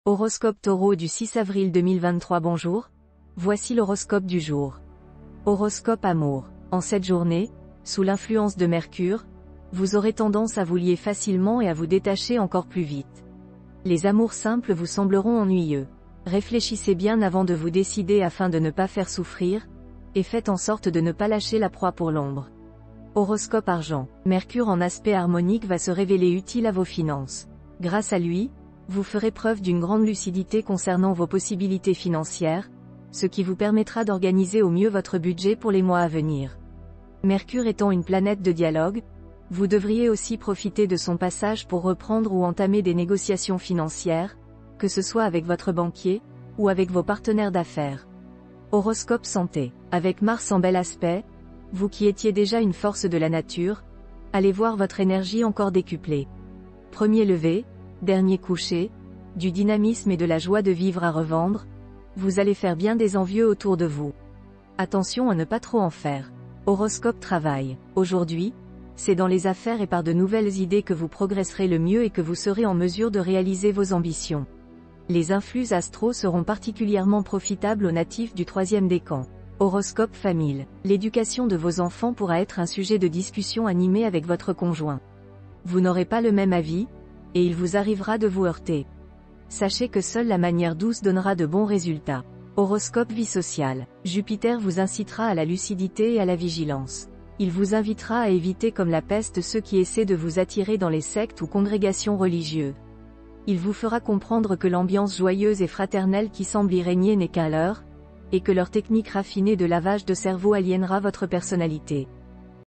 Horoscope Taureau du 6 avril 2023. Bonjour. Voici l'horoscope du jour. Horoscope amour. En cette journée, sous l'influence de Mercure, vous aurez tendance à vous lier facilement et à vous détacher encore plus vite. Les amours simples vous sembleront ennuyeux. Réfléchissez bien avant de vous décider afin de ne pas faire souffrir, et faites en sorte de ne pas lâcher la proie pour l'ombre. Horoscope argent. Mercure en aspect harmonique va se révéler utile à vos finances. Grâce à lui, vous ferez preuve d'une grande lucidité concernant vos possibilités financières, ce qui vous permettra d'organiser au mieux votre budget pour les mois à venir. Mercure étant une planète de dialogue, vous devriez aussi profiter de son passage pour reprendre ou entamer des négociations financières, que ce soit avec votre banquier, ou avec vos partenaires d'affaires. Horoscope santé. Avec Mars en bel aspect, vous qui étiez déjà une force de la nature, allez voir votre énergie encore décuplée. Premier lever, dernier coucher, du dynamisme et de la joie de vivre à revendre, vous allez faire bien des envieux autour de vous. Attention à ne pas trop en faire. Horoscope travail. Aujourd'hui, c'est dans les affaires et par de nouvelles idées que vous progresserez le mieux et que vous serez en mesure de réaliser vos ambitions. Les influx astro seront particulièrement profitables aux natifs du 3e décan. Horoscope famille. L'éducation de vos enfants pourra être un sujet de discussion animé avec votre conjoint. Vous n'aurez pas le même avis, et il vous arrivera de vous heurter. Sachez que seule la manière douce donnera de bons résultats. Horoscope vie sociale. Jupiter vous incitera à la lucidité et à la vigilance. Il vous invitera à éviter comme la peste ceux qui essaient de vous attirer dans les sectes ou congrégations religieuses. Il vous fera comprendre que l'ambiance joyeuse et fraternelle qui semble y régner n'est qu'un leurre, et que leur technique raffinée de lavage de cerveau aliénera votre personnalité.